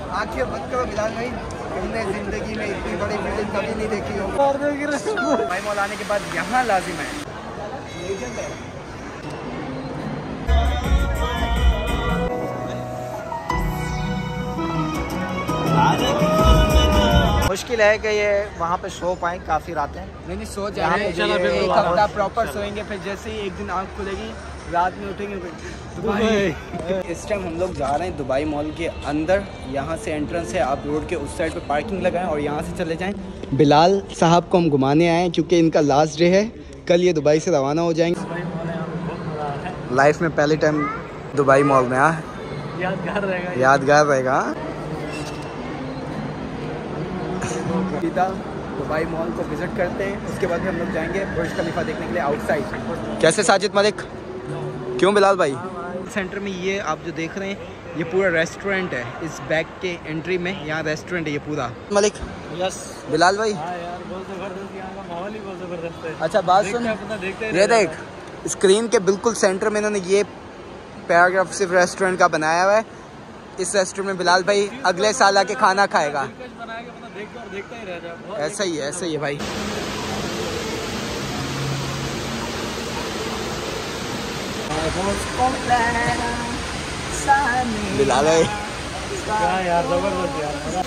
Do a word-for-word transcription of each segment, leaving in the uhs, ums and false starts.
आंखें बंद करो बिलाल भाई, तुमने जिंदगी में इतनी बड़ी बिल्डिंग कभी नहीं देखी हो। दुबई मॉल आने के बाद यहाँ लाजिम है, लेजेंड है। मुश्किल है कि ये वहाँ पे सो पाएँ, काफ़ी रातें नहीं नहीं सो जाए, एक हफ्ता प्रॉपर सोएंगे, फिर जैसे ही एक दिन आँख खुलेगी रात में उठेंगे दुबई। इस टाइम हम लोग जा रहे हैं दुबई मॉल के अंदर। यहाँ से एंट्रेंस है, आप रोड के उस साइड पे पार्किंग लगाएं और यहाँ से चले जाएं। बिलाल साहब को हम घुमाने आए हैं क्योंकि इनका लास्ट डे है, कल ये दुबई से रवाना हो जाएंगे। लाइफ में पहले टाइम दुबई मॉल में आ, यादगार रहेगा, यादगार रहेगा। दुबई मॉल को विजिट करते हैं, उसके बाद हम लोग जाएंगे बुर्ज खलीफा देखने के लिए आउटसाइड। कैसे साजिद मलिक? क्यों बिलाल भाई? सेंटर में ये आप जो देख रहे हैं ये पूरा रेस्टोरेंट है, इस बैक के एंट्री में यहाँ रेस्टोरेंट है ये पूरा। मलिक यस बिलाल भाई। हाँ यार बहुत ज़बरदस्त, यहाँ का माहौल ही बहुत ज़बरदस्त है। अच्छा बात सुन, ये देख स्क्रीन के बिल्कुल सेंटर में इन्होंने ये पैराग्राफ सिर्फ रेस्टोरेंट का बनाया हुआ है। इस रेस्टोरेंट में बिलाल भाई अगले साल आके खाना खाएगा। ऐसा ही है, ऐसा ही है भाई। बिलाल भाई यार जबरदस्त यार।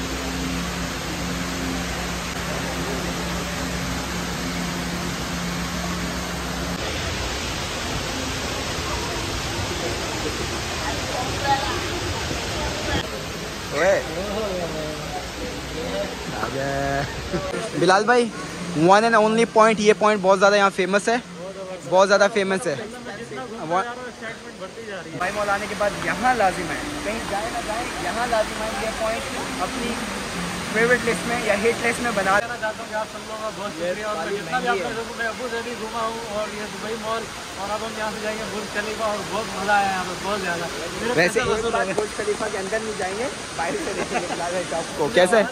बिलाल भाई वन एंड ओनली पॉइंट, ये पॉइंट बहुत ज़्यादा यहाँ फेमस है, बहुत ज़्यादा फेमस है। दुबई मॉल आने के बाद यहाँ लाजिम है, कहीं जाए ना जाए यहाँ लाजिम है ये पॉइंट अपनी फेवरेट लिस्ट में या हिट लिस्ट में बना देना चाहता हूँ। आप सब लोगों का बहुत शुक्रिया और मैं जितना भी आप लोगों को मैं अबू धाबी घूमा हूँ और ये दुबई मॉल, और अब हम यहाँ से जाएंगे बुर्ज खलीफा और बहुत मज़ा आया यहाँ पर, बहुत ज़्यादा। वैसे बुर्ज खलीफा के अंदर नहीं जाएंगे, बाहर से देखेंगे टॉप को कैसे।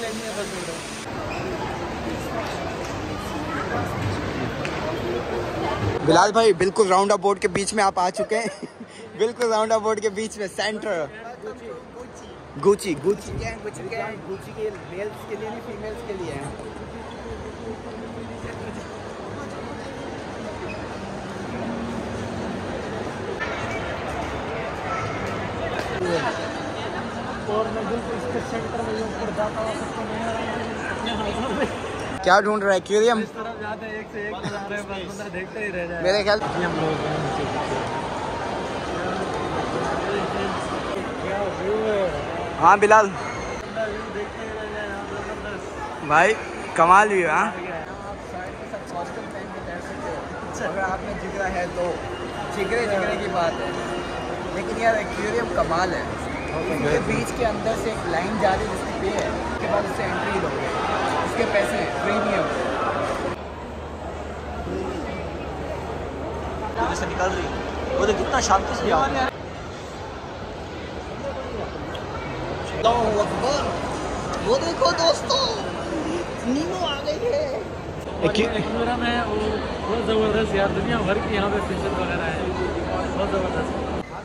बिलाल भाई बिल्कुल राउंड अप बोर्ड के बीच में आप आ चुके हैं। बिल्कुल राउंड अप बोर्ड के बीच में सेंटर। गुची गुची क्या है? गुची क्या है? गुची के मेल्स के लिए नहीं, फीमेल्स के लिए है। और मैं बिल्कुल इसके सेंटर में ऊपर जाता हूँ, क्या ढूंढ रहा है? एक्वेरियम इस तरफ जाते हैं, एक से एक बना रहे हैं, बस बंदा देखते ही रह जाए मेरे ख्याल। हम लोग हाँ बिलाल भाई कमाल भी है। अगर आप में जिगरा है तो जिगरे जिगरे की बात है, लेकिन यार एक्वेरियम कमाल है। इसके बीच के अंदर से एक लाइन जा रही है जिसकी पे है, उसके बाद उससे एंट्री लोगे, उसके पैसे प्रीमियम से निकल रही है। वो कितना शांति से जा वो देखो दोस्तों नीमो आ गई है। एक्वेरियम है वो बहुत ज़बरदस्त यार, दुनिया भर की यहाँ पे फिशेस वगैरह है, बहुत ज़बरदस्त।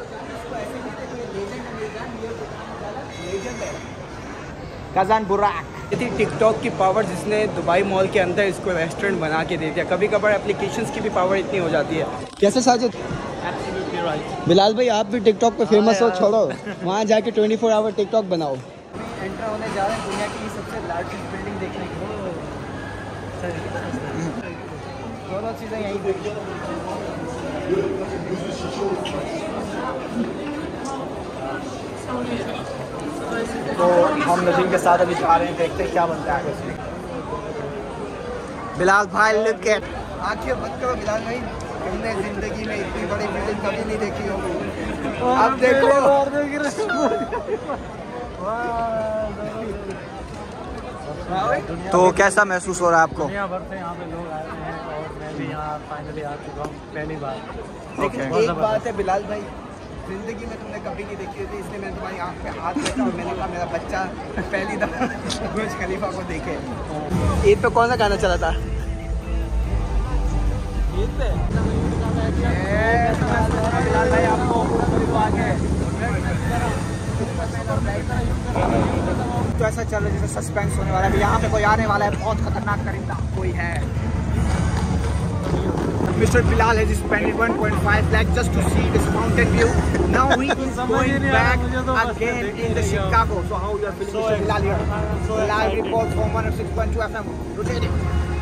कज़ान बुराक थी टिकटॉक की पावर जिसने दुबई मॉल के अंदर इसको रेस्टोरेंट बना के दे दिया। कभी कभार एप्लीकेशंस की भी पावर इतनी हो जाती है। कैसे साजिद? बिलाल भाई आप भी टिकटॉक पे फेमस हो, छोड़ो वहाँ जाके ट्वेंटी फोर आवर टिकटॉक बनाओ। एंटर होने जा रहे हैं दुनिया की सबसे लार्जेस्ट बिल्डिंग देखने के लिए। दोनों चीज़ें यहीं देखिए। तो हम नजीम के साथ अभी जा रहे हैं, देखते हैं क्या बनता है आगे। बिलाल भाई लुक एट, आंखें बंद करो बिलाल भाई, तुमने जिंदगी में इतनी बड़ी बिल्डिंग कभी नहीं देखी हो। अब देखो तो कैसा महसूस हो रहा है आपको? दुनिया भर से यहाँ पे लोग आए हैं और मैं भी यहाँ फाइनली आ चुका हूँ पहली बार। लेकिन एक बात है बिलाल भाई, जिंदगी में तुमने कभी नहीं देखी थी, इसलिए मैंने तुम्हारी आँख पे हाथ रखा और मैंने कहा मेरा बच्चा पहली दफा बुर्ज खलीफा को देखे। ईद पे कौन सा गाना चला था? ईद पे बिलाल भाई आपको तो ऐसा चल रहा है जैसे सस्पेंस होने वाला है। यहाँ पे कोई आने वाला है, बहुत खतरनाक करिंदा कोई है। Mister Bilal has spent one point five lakh just to see this mountain view. Now he is going back again in the Chicago. So how you are feeling, Mister Bilal here? Live report from one oh six point two F M. Rotating.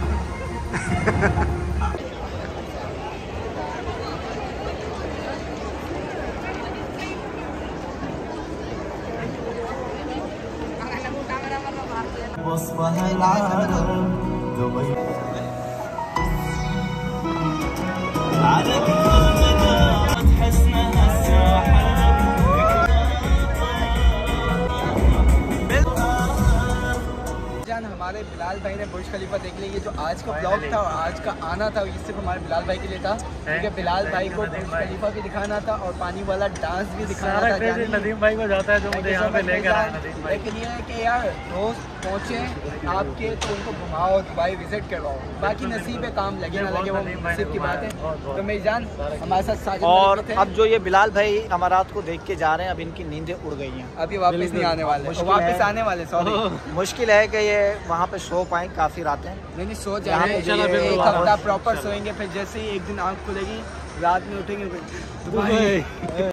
हमारे बिलाल भाई ने बुर्ज खलीफा देख लिया। ये जो आज का blog था और आज का आना था, ये सिर्फ हमारे बिलाल भाई के लिए था, क्योंकि बिलाल भाई को बुर्ज खलीफा भी दिखाना था और पानी वाला डांस भी दिखाना था। नदीम भाई को जाता है जो मुझे यहाँ पे लेकर आया। लेकिन ये है कि यार दोस्त पहुँचे आपके तो उनको घुमाओ, दुबई विजिट करवाओ, बाकी नसीब है, काम लगे ना लगे वो नसीब की बात है। तो मेरी जान हमारे साथ साजिद और अब जो ये बिलाल भाई अमारात को देख के जा रहे हैं, अब इनकी नींदें उड़ गई हैं, अभी वापस नहीं आने वाले, वापस आने वाले सॉरी। मुश्किल है कि ये वहाँ पे सो पाएं, काफ़ी रातें नहीं नहीं सो जाएंगे, एक हफ्ता प्रॉपर सोएंगे, फिर जैसे ही एक दिन आँख खुलेगी रात में उठेंगे।